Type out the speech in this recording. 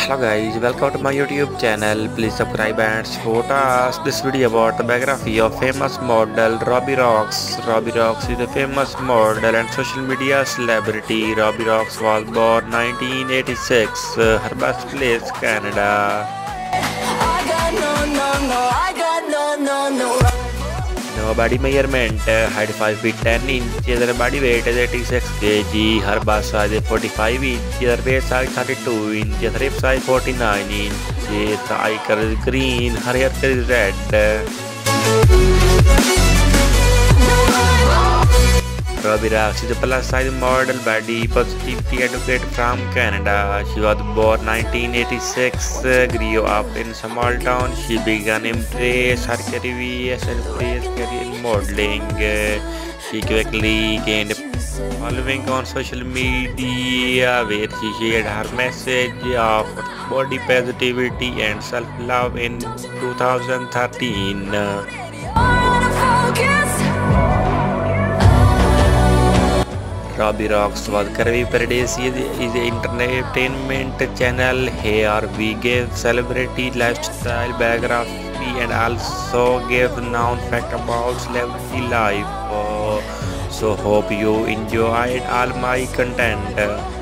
Hello guys, welcome to my YouTube channel. Please subscribe and support us. This video about the biography of famous model Robbie Roxx. Robbie Roxx is a famous model and social media celebrity. Robbie Roxx was born 1986, her birthplace Canada. No body measurement, height 5 feet 10 inches, her body weight is 86 kg, her bust size is 45 inches, her waist size 32 inches, her hip size 49 inches, her eye color is green, her hair color is red. Robbie Roxx is a plus-size model body positivity advocate from Canada. She was born 1986, grew up in small town. She began embrace her career in modeling. She quickly gained a following on social media where she shared her message of body positivity and self-love in 2013. Robbie Roxx was Curvy Paradise is an entertainment channel. Here we give celebrity lifestyle biography and also give known fact about celebrity life. So hope you enjoyed all my content.